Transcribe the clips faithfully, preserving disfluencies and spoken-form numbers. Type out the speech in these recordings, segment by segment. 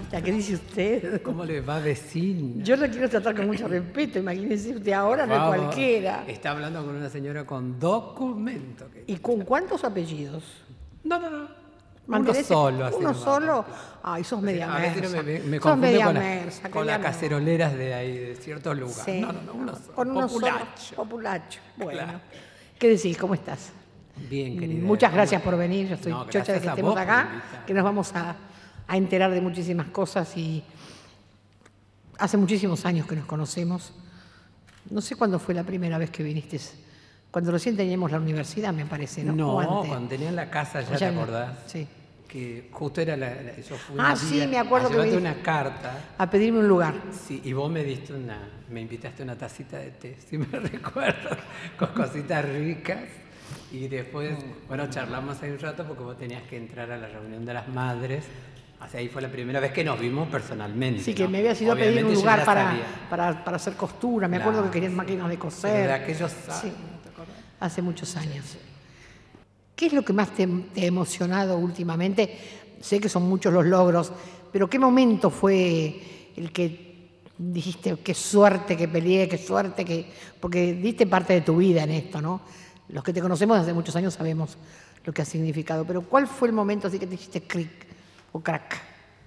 ¿Ya qué dice usted? ¿Cómo le va, vecina? Yo lo quiero tratar con mucho respeto, imagínese usted ahora, no es Vamos, cualquiera. Está hablando con una señora con documento. ¿Y con cuántos apellidos? No, no, no. Uno ¿Mantenés solo. Así ¿Uno nomás, solo? claro. Ay, sos media A veces mersa. me, me Sos confundo media con, la- mersa, con las que ya no. caceroleras de ahí, de ciertos lugares. Sí. No, no, no, uno solo. Con uno Populacho. solo. Populacho. Bueno. Claro. ¿Qué decís? ¿Cómo estás? Bien, querida. Muchas gracias por venir. Yo estoy No, chocha de que gracias a estemos vos por acá, invitar. que nos vamos a, a enterar de muchísimas cosas y hace muchísimos años que nos conocemos. No sé cuándo fue la primera vez que viniste. Cuando recién teníamos la universidad, me parece, ¿no? No, ¿O antes? cuando tenían la casa, ya, Ya te no. acordás. Sí. Que justo era la, la- yo fui Ah, un sí, día me acuerdo a que llevarte me una carta. A pedirme un lugar. Sí, y vos me diste una, me invitaste a una tacita de té, si me recuerdo, con cositas ricas. Y después, bueno, charlamos ahí un rato porque vos tenías que entrar a la reunión de las madres. O sea, ahí fue la primera vez que nos vimos personalmente. Sí, que ¿no? me habías ido a pedir Obviamente un yo lugar ya para, sabía. para, para hacer costura. Me acuerdo Claro. que querías máquinas de Pero coser. de aquellos Sí, años, ¿te acordás? hace muchos años. ¿Qué es lo que más te, te ha emocionado últimamente? Sé que son muchos los logros, pero ¿qué momento fue el que dijiste, qué suerte que peleé, qué suerte que... Porque diste parte de tu vida en esto, ¿no? Los que te conocemos desde muchos años sabemos lo que ha significado, pero ¿cuál fue el momento así que te dijiste cric o crack?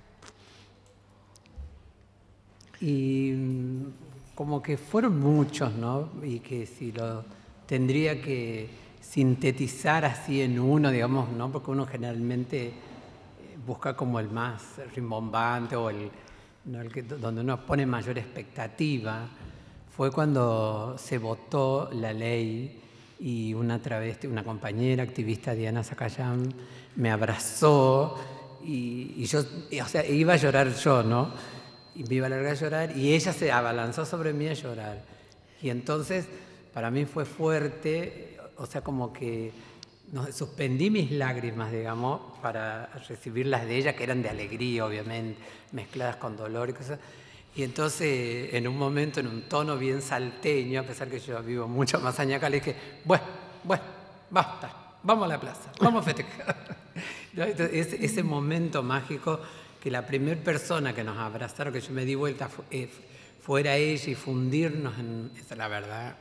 Y mm, como que fueron muchos, ¿no? Y que si lo tendría que sintetizar así en uno, digamos, ¿no? Porque uno generalmente eh, busca como el más rimbombante o el, ¿no? el que, donde uno pone mayor expectativa. Fue cuando se votó la ley y una travesti, una compañera activista, Diana Zacayán, me abrazó y, y yo, y, o sea, iba a llorar yo, ¿no? Y me iba a largar a llorar y ella se abalanzó sobre mí a llorar. Y entonces para mí fue fuerte, o sea, como que no, suspendí mis lágrimas, digamos, para recibir las de ella, que eran de alegría, obviamente, mezcladas con dolor y cosas. Y entonces, en un momento, en un tono bien salteño, a pesar que yo vivo mucho más años acá, le dije, bueno, bueno, basta, vamos a la plaza, vamos a festejar. Entonces, ese, ese momento mágico que la primera persona que nos abrazaron, que yo me di vuelta, fu eh, fuera ella y fundirnos en... Esa es la verdad.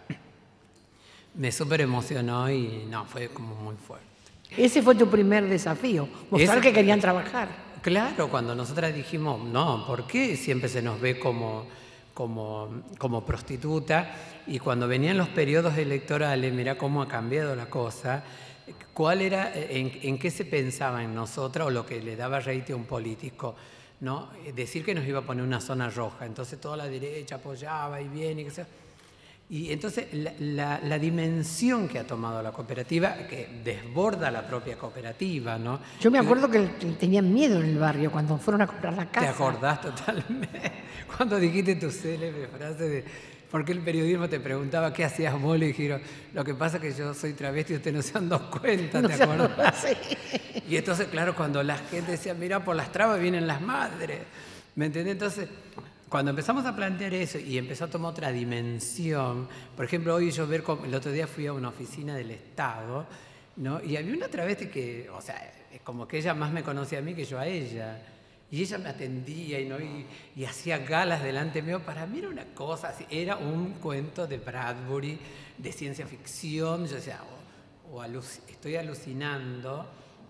Me súper emocionó y no, fue como muy fuerte. Ese fue tu primer desafío, mostrar Ese- que querían trabajar. Claro, cuando nosotras dijimos, no, ¿por qué siempre se nos ve como, como, como prostituta? Y cuando venían los periodos electorales, mirá cómo ha cambiado la cosa. ¿Cuál era, en, en qué se pensaba en nosotras o lo que le daba rédito a un político? ¿No? Decir que nos iba a poner una zona roja, entonces toda la derecha apoyaba y bien y qué sé yo. Y entonces la, la, la dimensión que ha tomado la cooperativa, que desborda la propia cooperativa, ¿no? Yo me acuerdo que tenían miedo en el barrio cuando fueron a comprar la casa. Te acordás totalmente cuando dijiste tu célebre frase de ¿por qué el periodismo te preguntaba qué hacías vos? Le dijeron, lo que pasa es que yo soy travesti y ustedes no se han dado cuenta, No ¿te se acordás? Sí. Y entonces, claro, cuando la gente decía, mira, por las trabas vienen las madres, ¿me entendés? Entonces, cuando empezamos a plantear eso y empezó a tomar otra dimensión, por ejemplo, hoy yo ver, como, el otro día fui a una oficina del Estado, ¿no? Y había una travesti que, o sea, es como que ella más me conocía a mí que yo a ella. Y ella me atendía y, ¿no? y, y hacía galas delante mío. Para mí era una cosa así, era un cuento de Bradbury, de ciencia ficción. Yo decía, o, o aluc estoy alucinando.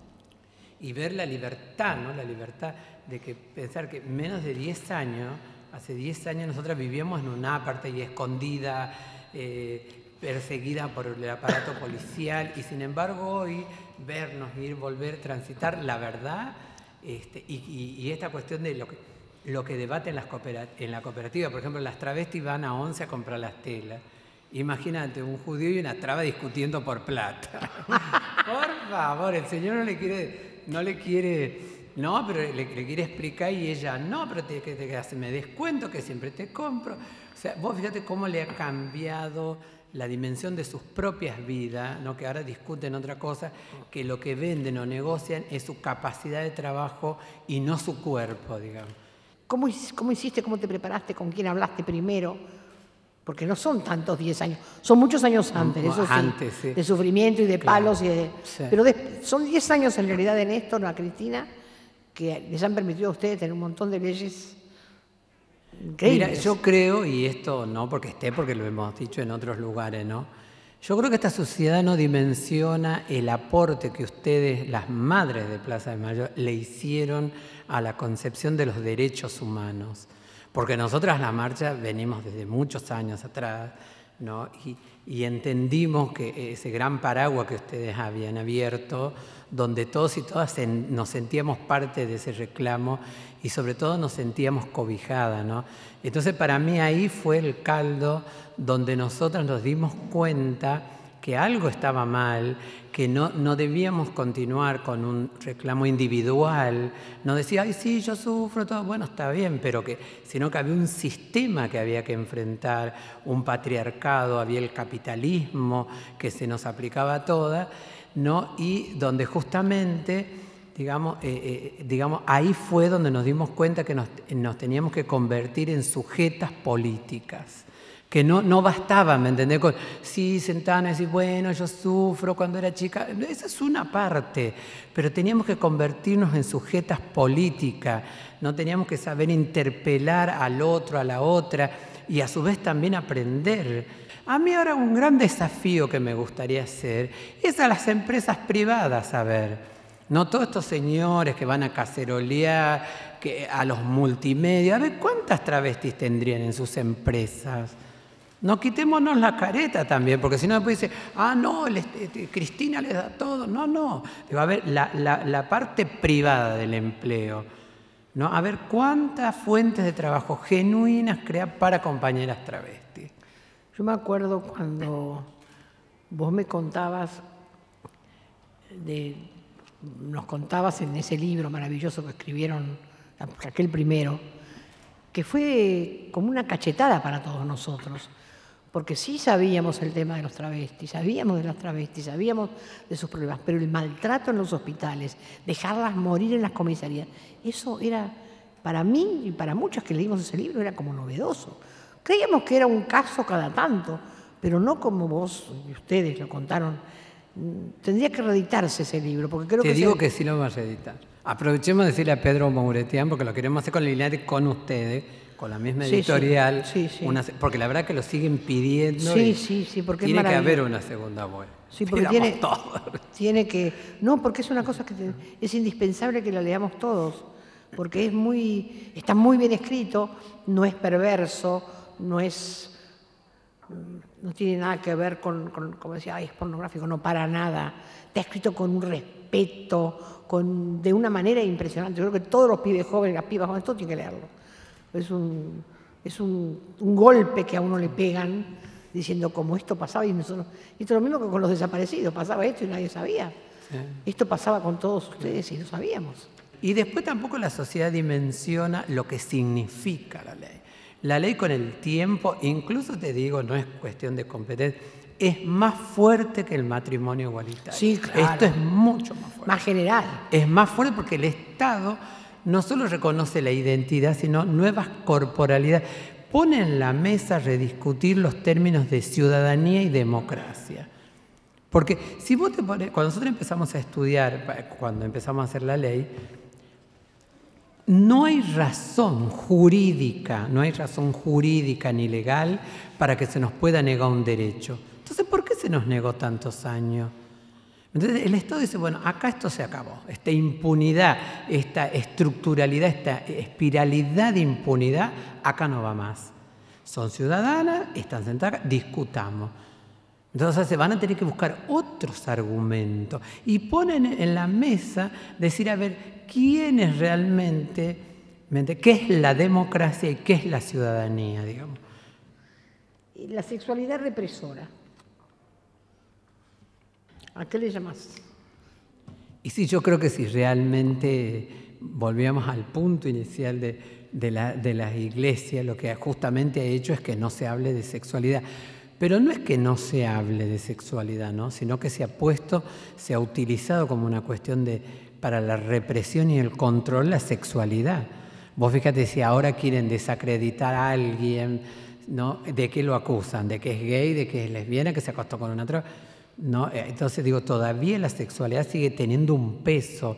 Y ver la libertad, ¿no? La libertad de que pensar que menos de diez años, hace diez años nosotras vivíamos en una parte y escondida, eh, perseguida por el aparato policial, y sin embargo hoy vernos, ir, volver, transitar la verdad, este, y, y, y esta cuestión de lo que, lo que debaten las en la cooperativa. Por ejemplo, las travestis van a once a comprar las telas. Imagínate, un judío y una traba discutiendo por plata. Por favor, el señor no le quiere, no le quiere, no, pero le, le quiere explicar y ella, no, pero te, que te hace me descuento, que siempre te compro. O sea, vos fíjate cómo le ha cambiado la dimensión de sus propias vidas, ¿no? Que ahora discuten otra cosa, que lo que venden o negocian es su capacidad de trabajo y no su cuerpo, digamos. ¿Cómo, cómo hiciste, cómo te preparaste, con quién hablaste primero? Porque no son tantos diez años, son muchos años antes, eso sí, Antes, sí. de sufrimiento y de Claro, palos. Y de, sí. Pero de, son diez años en realidad en esto, ¿no, Cristina? que les han permitido a ustedes tener un montón de leyes increíbles. Mira, yo creo, y esto no porque esté, porque lo hemos dicho en otros lugares, ¿no? Yo creo que esta sociedad no dimensiona el aporte que ustedes, las madres de Plaza de Mayo, le hicieron a la concepción de los derechos humanos. Porque nosotras la marcha venimos desde muchos años atrás, ¿no? Y, y entendimos que ese gran paraguas que ustedes habían abierto, donde todos y todas en, nos sentíamos parte de ese reclamo y sobre todo nos sentíamos cobijadas, ¿no? Entonces para mí ahí fue el caldo donde nosotras nos dimos cuenta que algo estaba mal, que no, no debíamos continuar con un reclamo individual, no decía, ay, sí, yo sufro, todo, bueno, está bien, pero que, sino que había un sistema que había que enfrentar, un patriarcado, había el capitalismo que se nos aplicaba a todas, ¿no? Y donde justamente, digamos, eh, eh, digamos, ahí fue donde nos dimos cuenta que nos, nos teníamos que convertir en sujetas políticas. Que no, no bastaba, ¿me entendés? Con, sí, sentarnos y decir, bueno, yo sufro cuando era chica. Esa es una parte, pero teníamos que convertirnos en sujetas políticas, no teníamos que saber interpelar al otro, a la otra, y a su vez también aprender. A mí ahora un gran desafío que me gustaría hacer es a las empresas privadas, a ver, no todos estos señores que van a cacerolear, que, a los multimedios, a ver, ¿cuántas travestis tendrían en sus empresas? No quitémonos la careta también, porque si no después dice, ah, no, el, este, Cristina les da todo. No, no. Digo, a ver, la, la, la parte privada del empleo, ¿no? A ver, ¿cuántas fuentes de trabajo genuinas crean para compañeras travestis? Yo me acuerdo cuando vos me contabas, de, nos contabas en ese libro maravilloso que escribieron, aquel primero, que fue como una cachetada para todos nosotros. Porque sí sabíamos el tema de los travestis, sabíamos de las travestis, sabíamos de sus problemas, pero el maltrato en los hospitales, dejarlas morir en las comisarías, eso era, para mí y para muchos que leímos ese libro, era como novedoso. Creíamos que era un caso cada tanto, pero no como vos y ustedes lo contaron. Tendría que reeditarse ese libro, porque creo Te que... digo se... que sí lo vamos a reeditar. Aprovechemos de decirle a Pedro Mouretian, porque lo queremos hacer con Linares, con ustedes, con la misma editorial, sí, sí, sí. Una, porque la verdad que lo siguen pidiendo. Sí, y sí, sí, porque tiene es que haber una segunda vuelta. Sí, porque tiene, tiene que... No, porque es una cosa que te, es indispensable que la leamos todos, porque es muy, está muy bien escrito, no es perverso, no es... No tiene nada que ver con, con como decía, ay, es pornográfico, no, para nada. Está escrito con un respeto, con, de una manera impresionante. Yo creo que todos los pibes jóvenes, las pibas jóvenes, todos tienen que leerlo. Es un, es un, un golpe que a uno le pegan diciendo como esto pasaba y nosotros... Esto es lo mismo que con los desaparecidos, pasaba esto y nadie sabía. Sí. Esto pasaba con todos ustedes y lo sabíamos. Y después tampoco la sociedad dimensiona lo que significa la ley. La ley con el tiempo, incluso te digo, no es cuestión de competencia, es más fuerte que el matrimonio igualitario. Sí, claro. Esto es mucho más fuerte. Más general. Es más fuerte porque el Estado no solo reconoce la identidad, sino nuevas corporalidades. Pone en la mesa rediscutir los términos de ciudadanía y democracia. Porque si vos te pones, cuando nosotros empezamos a estudiar, cuando empezamos a hacer la ley, no hay razón jurídica, no hay razón jurídica ni legal para que se nos pueda negar un derecho. Entonces, ¿por qué se nos negó tantos años? Entonces, el Estado dice, bueno, acá esto se acabó. Esta impunidad, esta estructuralidad, esta espiralidad de impunidad, acá no va más. Son ciudadanas, están sentadas, discutamos. Entonces se van a tener que buscar otros argumentos y ponen en la mesa decir, a ver, ¿quién es realmente, qué es la democracia y qué es la ciudadanía, digamos? La sexualidad represora. ¿A qué le llamas? Y sí, yo creo que si realmente volvíamos al punto inicial de, de, la, de las iglesias, lo que justamente ha hecho es que no se hable de sexualidad. Pero no es que no se hable de sexualidad, ¿no? Sino que se ha puesto, se ha utilizado como una cuestión de, para la represión y el control la sexualidad. Vos fíjate si ahora quieren desacreditar a alguien, ¿no? ¿De qué lo acusan? ¿De que es gay, de que es lesbiana, que se acostó con una otra? ¿No? Entonces digo, todavía la sexualidad sigue teniendo un peso,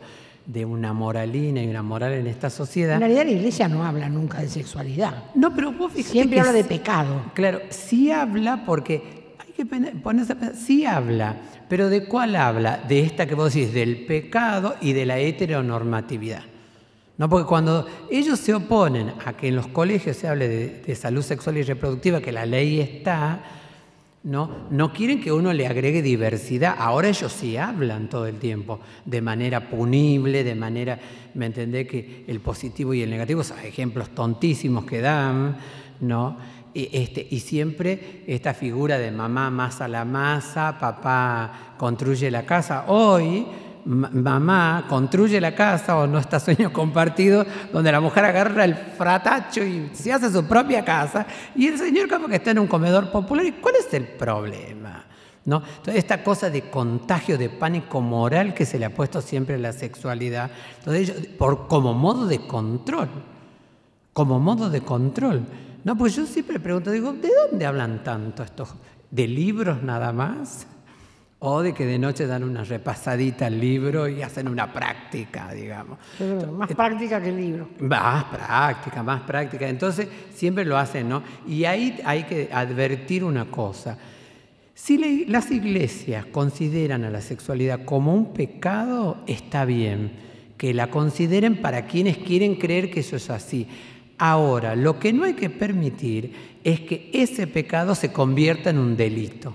de una moralina y una moral en esta sociedad. En realidad la Iglesia no habla nunca de sexualidad. No, pero vos fíjate siempre que habla de sí, pecado. Claro, sí habla porque hay que ponerse a pensar, sí habla, pero ¿de cuál habla? De esta que vos decís, del pecado y de la heteronormatividad. No, porque cuando ellos se oponen a que en los colegios se hable de, de salud sexual y reproductiva, que la ley está, ¿no? No quieren que uno le agregue diversidad. Ahora ellos sí hablan todo el tiempo, de manera punible, de manera, ¿me entendés? Que el positivo y el negativo son ejemplos tontísimos que dan, ¿no? Y, este, y siempre esta figura de mamá amasa la masa, papá construye la casa. Hoy, mamá construye la casa o no está sueño compartido, donde la mujer agarra el fratacho y se hace su propia casa, y el señor como que está en un comedor popular. ¿Y cuál es el problema? ¿No? Entonces, esta cosa de contagio, de pánico moral que se le ha puesto siempre a la sexualidad, entonces, ellos, por, como modo de control, como modo de control. No, pues yo siempre pregunto, digo, ¿de dónde hablan tanto estos? ¿De libros nada más? ¿O de que de noche dan una repasadita al libro y hacen una práctica, digamos? Pero más práctica que el libro. Más práctica, más práctica. Entonces, siempre lo hacen, ¿no? Y ahí hay que advertir una cosa. Si le, las iglesias consideran a la sexualidad como un pecado, está bien. Que la consideren para quienes quieren creer que eso es así. Ahora, lo que no hay que permitir es que ese pecado se convierta en un delito,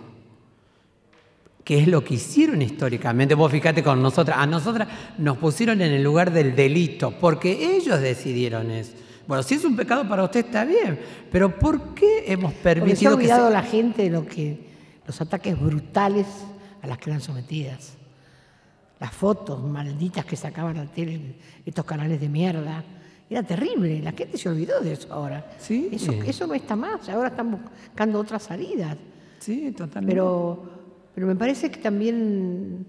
que es lo que hicieron históricamente. Vos fíjate con nosotras, a nosotras nos pusieron en el lugar del delito, porque ellos decidieron eso. Bueno, si es un pecado para usted está bien, pero ¿por qué hemos permitido porque se ha olvidado que se... la gente de lo que, los ataques brutales a las que eran sometidas? Las fotos malditas que sacaban al tele estos canales de mierda. Era terrible, la gente se olvidó de eso ahora. Sí. Eso, eso no está más, ahora están buscando otras salidas. Sí, totalmente. Pero, pero me parece que también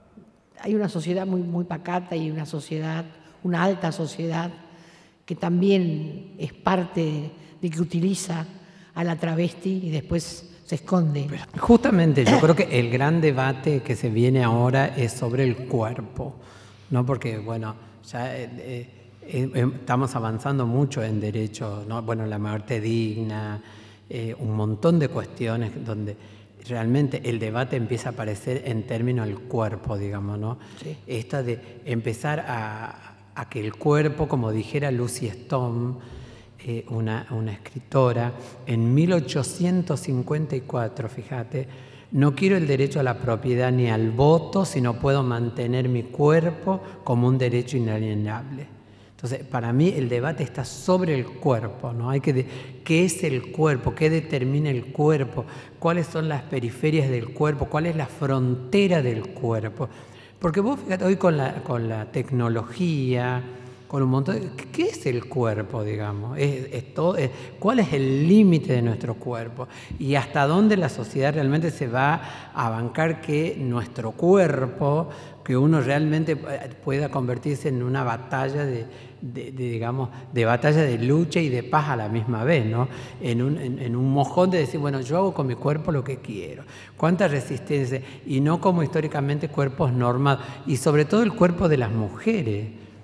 hay una sociedad muy, muy pacata y una sociedad, una alta sociedad, que también es parte de que utiliza a la travesti y después se esconde. Pero justamente yo creo que el gran debate que se viene ahora es sobre el cuerpo, ¿no? Porque, bueno, ya... Eh, eh, estamos avanzando mucho en derechos, ¿no? Bueno, la muerte digna, eh, un montón de cuestiones donde realmente el debate empieza a aparecer en términos del cuerpo, digamos, ¿no? Sí. Esta de empezar a, a que el cuerpo, como dijera Lucy Stone, eh, una, una escritora, en mil ochocientos cincuenta y cuatro, fíjate, no quiero el derecho a la propiedad ni al voto si no puedo mantener mi cuerpo como un derecho inalienable. Entonces, para mí el debate está sobre el cuerpo, ¿no? Hay que de, ¿qué es el cuerpo? ¿Qué determina el cuerpo? ¿Cuáles son las periferias del cuerpo? ¿Cuál es la frontera del cuerpo? Porque vos fíjate, hoy con la, con la tecnología, con un montón de... ¿Qué es el cuerpo, digamos? Es, es todo, es, ¿cuál es el límite de nuestro cuerpo? Y hasta dónde la sociedad realmente se va a bancar que nuestro cuerpo, que uno realmente pueda convertirse en una batalla de, de, de, digamos, de batalla de lucha y de paz a la misma vez, ¿no? En un, en, en un mojón de decir, bueno, yo hago con mi cuerpo lo que quiero. Cuánta resistencia, y no como históricamente cuerpos normados, y sobre todo el cuerpo de las mujeres.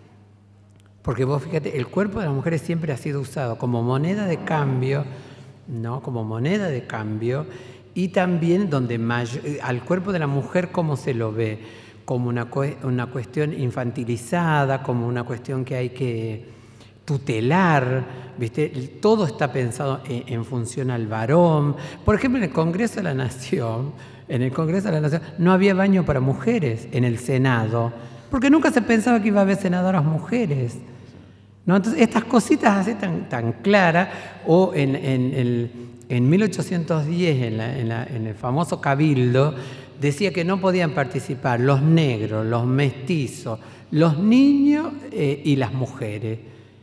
Porque vos fíjate, el cuerpo de las mujeres siempre ha sido usado como moneda de cambio, ¿no? Como moneda de cambio, y también donde mayor, al cuerpo de la mujer, ¿cómo se lo ve? Como una, una cuestión infantilizada, como una cuestión que hay que tutelar, ¿viste? Todo está pensado en, en función al varón. Por ejemplo, en el Congreso de la Nación, en el Congreso de la Nación no había baño para mujeres en el Senado, porque nunca se pensaba que iba a haber senadoras mujeres, ¿no? Entonces, estas cositas así tan, tan claras, o en, en, en, en mil ochocientos diez, en, la, en, la, en el famoso Cabildo, decía que no podían participar los negros, los mestizos, los niños eh, y las mujeres.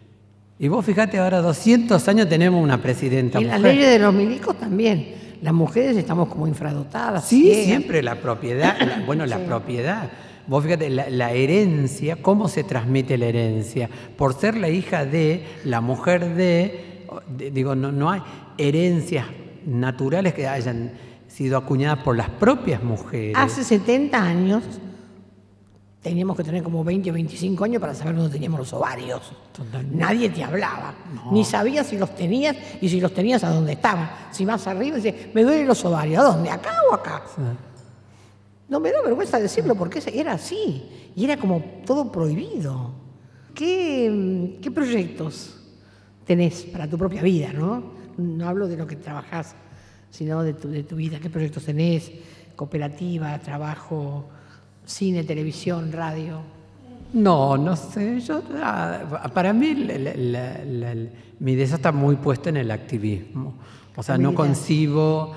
Y vos fíjate, ahora doscientos años tenemos una presidenta y mujer. En las leyes de los milicos también. Las mujeres estamos como infradotadas. Sí, ciegas. Siempre la propiedad, la, bueno, la sí. propiedad. Vos fíjate, la, la herencia, ¿cómo se transmite la herencia? Por ser la hija de, la mujer de, de digo, no, no hay herencias naturales que hayan sido acuñadas por las propias mujeres. Hace setenta años teníamos que tener como veinte o veinticinco años para saber dónde teníamos los ovarios. Totalmente. Nadie te hablaba, no. Ni sabías si los tenías y si los tenías a dónde estaban. Si más arriba, dices, me duelen los ovarios, ¿a dónde? ¿Acá o acá? Sí. No me da vergüenza decirlo porque era así y era como todo prohibido. ¿Qué, qué proyectos tenés para tu propia vida, no? No hablo de lo que trabajás, sino de tu, de tu vida. ¿Qué proyectos tenés? Cooperativa, trabajo, cine, televisión, radio. No, no sé. Yo, para mí la, la, la, la, mi deseo está muy puesto en el activismo. O sea, no concibo,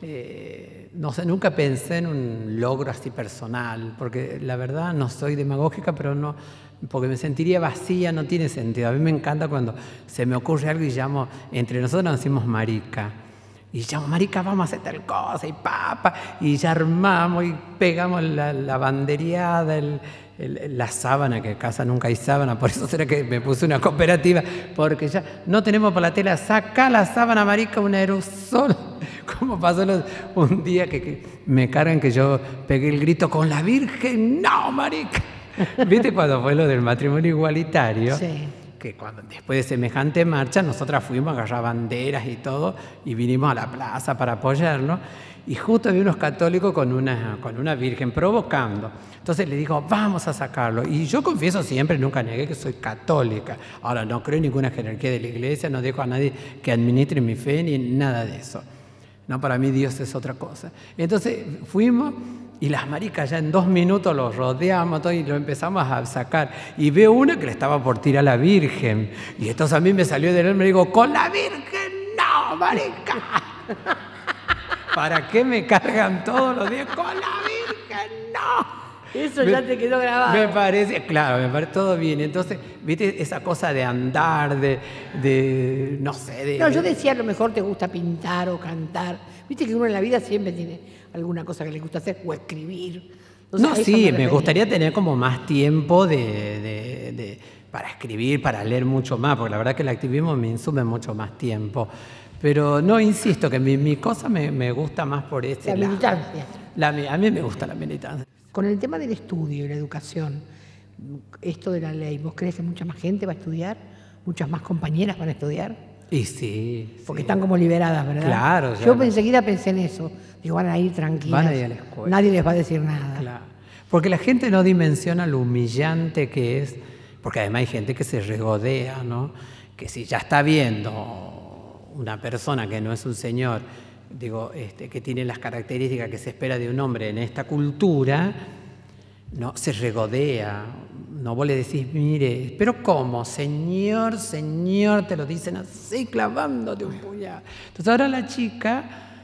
eh, no sé, nunca pensé en un logro así personal, porque la verdad no soy demagógica, pero no, porque me sentiría vacía, no tiene sentido. A mí me encanta cuando se me ocurre algo y llamo, entre nosotros nos decimos marica. Y llamo, marica, vamos a hacer tal cosa, y papa, y ya armamos y pegamos la, la bandereada, el, el, la sábana, que en casa nunca hay sábana, por eso será que me puse una cooperativa, porque ya no tenemos para la tela, saca la sábana, marica, un aerosol. Como pasó los, un día que, que me cargan que yo pegué el grito con la Virgen, no, marica. ¿Viste cuando fue lo del matrimonio igualitario? Sí. Que cuando, después de semejante marcha, nosotras fuimos a agarrar banderas y todo, y vinimos a la plaza para apoyarnos, y justo había unos católicos con una, con una virgen provocando. Entonces le digo, vamos a sacarlo. Y yo confieso siempre, nunca negué que soy católica. Ahora, no creo en ninguna jerarquía de la iglesia, no dejo a nadie que administre mi fe, ni nada de eso. No, para mí Dios es otra cosa. Entonces fuimos, y las maricas ya en dos minutos los rodeamos todo, y lo empezamos a sacar. Y veo una que le estaba por tirar a la Virgen. Y entonces a mí me salió del alma y digo, ¡con la Virgen no, marica! ¿Para qué me cargan todos los días? ¡Con la Virgen no! Eso ya me, te quedó grabado. Me parece, claro, me parece todo bien. Entonces, viste, esa cosa de andar, de, de no sé. De, no, yo decía, a lo mejor te gusta pintar o cantar. Viste que uno en la vida siempre tiene alguna cosa que le gusta hacer o escribir. Entonces, no, sí, me, me gustaría tener como más tiempo de, de, de, para escribir, para leer mucho más, porque la verdad que el activismo me insume mucho más tiempo. Pero no, insisto, que mi, mi cosa me, me gusta más por este lado. La militancia. La, a mí me gusta la militancia. Con el tema del estudio y la educación, esto de la ley, ¿vos crees que mucha más gente va a estudiar? ¿Muchas más compañeras van a estudiar? Y sí. Porque sí. están como liberadas, ¿verdad? Claro. Yo no. enseguida pensé en eso. Digo, van a ir tranquilas. Van a ir a la escuela. Nadie les va a decir nada. Claro. Porque la gente no dimensiona lo humillante que es, porque además hay gente que se regodea, ¿no? Que si ya está viendo una persona que no es un señor, digo, este, que tiene las características que se espera de un hombre en esta cultura, no, se regodea. No, vos le decís, mire, pero ¿cómo? Señor, señor, te lo dicen así, clavándote un puñal. Entonces ahora la chica,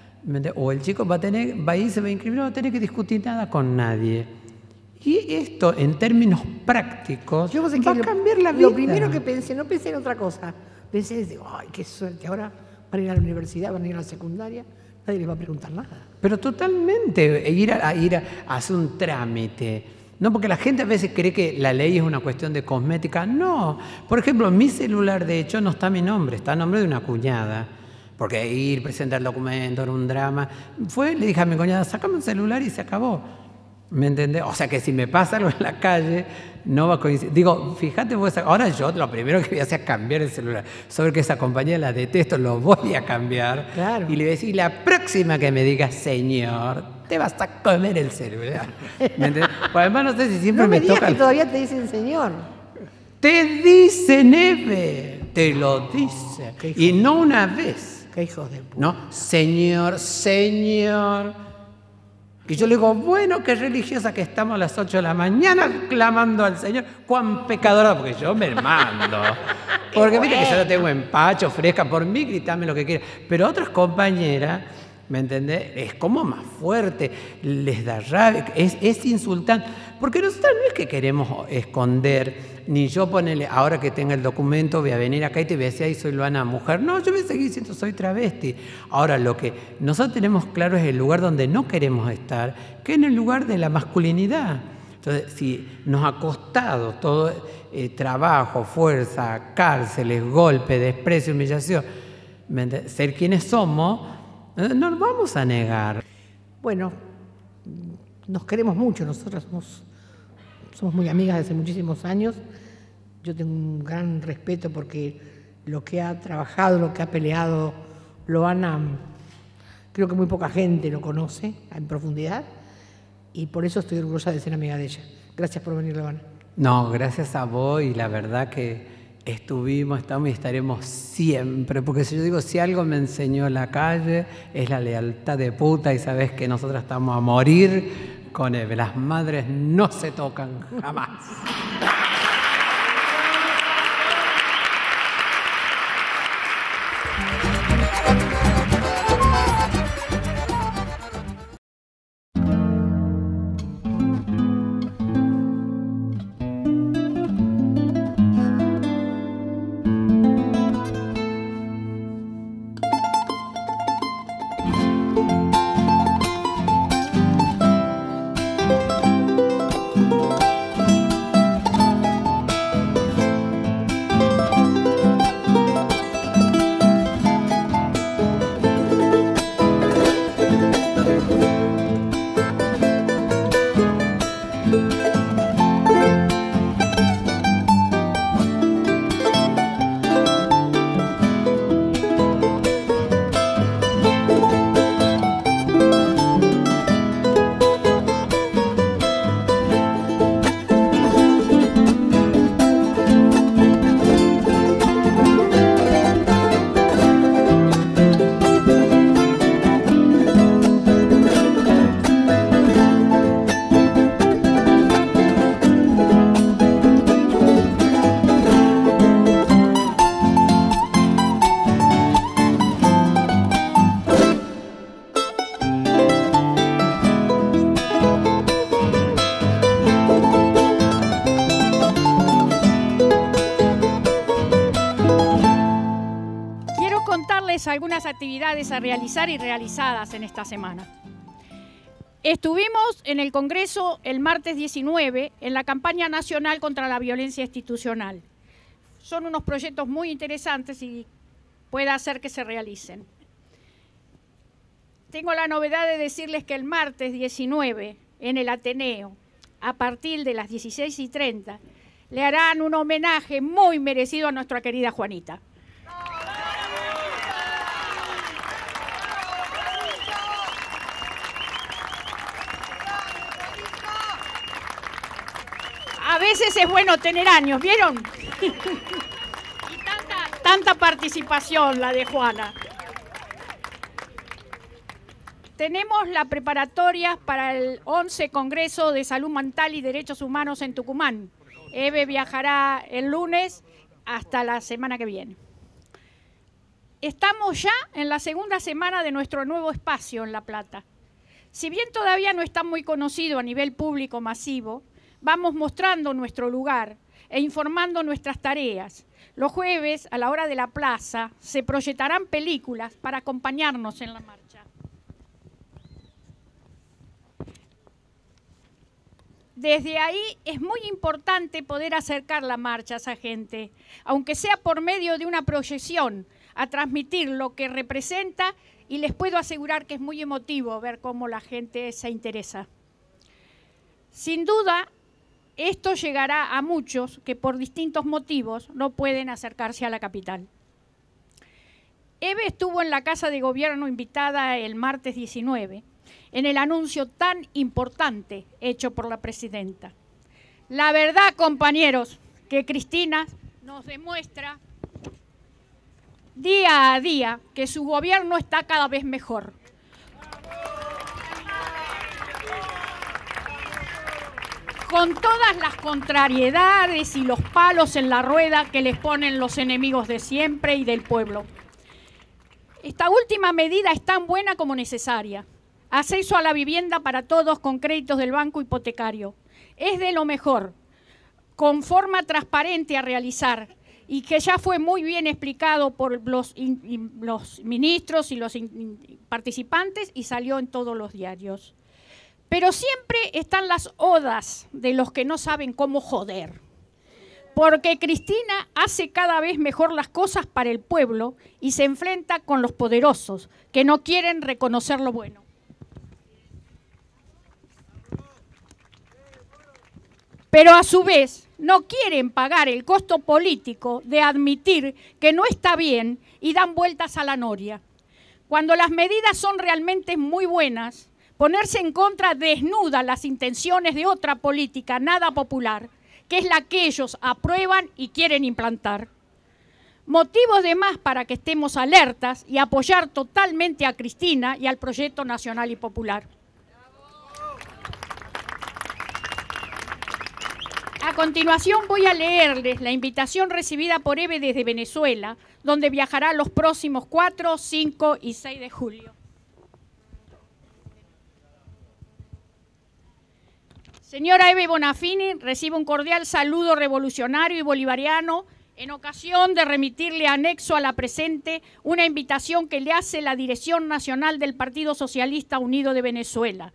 o el chico va a tener, va a ir, se va a inscribir, no va a tener que discutir nada con nadie. Y esto, en términos prácticos, Yo va a cambiar la vida. Lo primero que pensé, no pensé en otra cosa. Pensé, digo, ay, qué suerte, ahora van a ir a la universidad, van a ir a la secundaria, nadie les va a preguntar nada. Pero totalmente, ir a, a ir a, a hacer un trámite. No, porque la gente a veces cree que la ley es una cuestión de cosmética. No. Por ejemplo, en mi celular, de hecho, no está mi nombre, está el nombre de una cuñada. Porque ir, presentar el documento, era un drama. Fue, le dije a mi cuñada, sácame un celular y se acabó. ¿Me entendés? O sea que si me pasa algo en la calle, no va a coincidir. Digo, fíjate vos, ahora yo lo primero que voy a hacer es cambiar el celular. Sobre que esa compañía la detesto, lo voy a cambiar. Claro. Y le voy a decir, la próxima que me diga, señor, te vas a comer el celular. ¿Me entendés? Pues además no sé si siempre no me, me digas toca... que todavía te dicen señor. Te dice, Neve, te lo dice. Y no una vez. Qué hijos de puta. No, señor, señor... Y yo le digo, bueno, qué religiosa que estamos a las ocho de la mañana clamando al Señor. Cuán pecadora, porque yo me mando. Porque viste que yo no tengo empacho, fresca, por mí gritame lo que quieras. Pero otras compañeras, ¿me entendés? Es como más fuerte, les da rabia, es, es insultante. Porque nosotros no es que queremos esconder, ni yo ponerle, ahora que tenga el documento, voy a venir acá y te voy a decir, ay, soy Luana mujer. No, yo voy a seguir diciendo, soy travesti. Ahora, lo que nosotros tenemos claro es el lugar donde no queremos estar, que es en el lugar de la masculinidad. Entonces, si nos ha costado todo eh, trabajo, fuerza, cárceles, golpe, desprecio, humillación, ser quienes somos, no nos vamos a negar. Bueno, nos queremos mucho, nosotros somos somos muy amigas desde muchísimos años. Yo tengo un gran respeto porque lo que ha trabajado, lo que ha peleado Loana, creo que muy poca gente lo conoce en profundidad y por eso estoy orgullosa de ser amiga de ella. Gracias por venir, Loana. No, gracias a vos y la verdad que estuvimos, estamos y estaremos siempre, porque si yo digo, si algo me enseñó la calle es la lealtad de puta y sabes que nosotros estamos a morir con Eve. Las madres no se tocan jamás. Algunas actividades a realizar y realizadas en esta semana. Estuvimos en el Congreso el martes diecinueve en la campaña nacional contra la violencia institucional. Son unos proyectos muy interesantes y puede hacer que se realicen. Tengo la novedad de decirles que el martes diecinueve en el Ateneo, a partir de las dieciséis y treinta, le harán un homenaje muy merecido a nuestra querida Juanita. A veces es bueno tener años, ¿vieron? Y tanta, tanta participación la de Juana. Tenemos la preparatoria para el once Congreso de Salud Mental y Derechos Humanos en Tucumán. Eve viajará el lunes hasta la semana que viene. Estamos ya en la segunda semana de nuestro nuevo espacio en La Plata. Si bien todavía no está muy conocido a nivel público masivo, vamos mostrando nuestro lugar e informando nuestras tareas. Los jueves, a la hora de la plaza, se proyectarán películas para acompañarnos en la marcha. Desde ahí es muy importante poder acercar la marcha a esa gente, aunque sea por medio de una proyección, a transmitir lo que representa y les puedo asegurar que es muy emotivo ver cómo la gente se interesa. Sin duda, esto llegará a muchos que por distintos motivos no pueden acercarse a la capital. Eve estuvo en la Casa de Gobierno invitada el martes diecinueve, en el anuncio tan importante hecho por la presidenta. La verdad, compañeros, que Cristina nos demuestra día a día que su gobierno está cada vez mejor. Con todas las contrariedades y los palos en la rueda que les ponen los enemigos de siempre y del pueblo. Esta última medida es tan buena como necesaria. Acceso a la vivienda para todos con créditos del banco hipotecario. Es de lo mejor, con forma transparente a realizar y que ya fue muy bien explicado por los, in, los ministros y los in, participantes y salió en todos los diarios. Pero siempre están las odas de los que no saben cómo joder. Porque Cristina hace cada vez mejor las cosas para el pueblo y se enfrenta con los poderosos, que no quieren reconocer lo bueno. pero a su vez no quieren pagar el costo político de admitir que no está bien y dan vueltas a la noria. Cuando las medidas son realmente muy buenas, ponerse en contra desnuda las intenciones de otra política nada popular, que es la que ellos aprueban y quieren implantar. Motivos de más para que estemos alertas y apoyar totalmente a Cristina y al proyecto nacional y popular. A continuación voy a leerles la invitación recibida por Eve desde Venezuela, donde viajará los próximos cuatro, cinco y seis de julio. Señora Eve Bonafini, recibe un cordial saludo revolucionario y bolivariano en ocasión de remitirle anexo a la presente una invitación que le hace la Dirección Nacional del Partido Socialista Unido de Venezuela.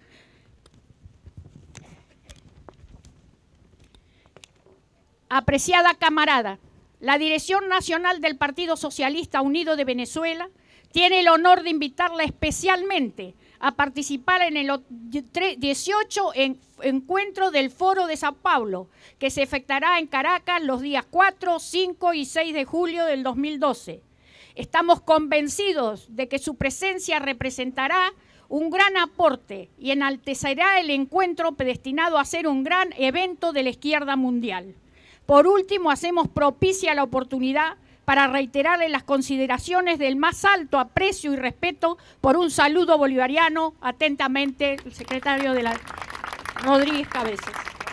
Apreciada camarada, la Dirección Nacional del Partido Socialista Unido de Venezuela tiene el honor de invitarla especialmente a participar en el dieciocho encuentro del Foro de Sao Paulo, que se efectuará en Caracas los días cuatro, cinco y seis de julio del dos mil doce. Estamos convencidos de que su presencia representará un gran aporte y enaltecerá el encuentro predestinado a ser un gran evento de la izquierda mundial. Por último, hacemos propicia la oportunidad para reiterarle las consideraciones del más alto aprecio y respeto por un saludo bolivariano. Atentamente, el secretario de la Rodríguez Cabezas.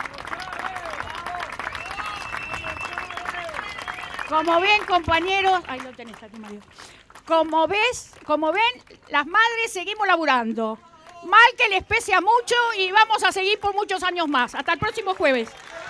Como ven, compañeros, ahí lo tenés aquí, Mario. Como ves, como ven, las madres seguimos laburando. Mal que les pese a mucho y vamos a seguir por muchos años más. Hasta el próximo jueves.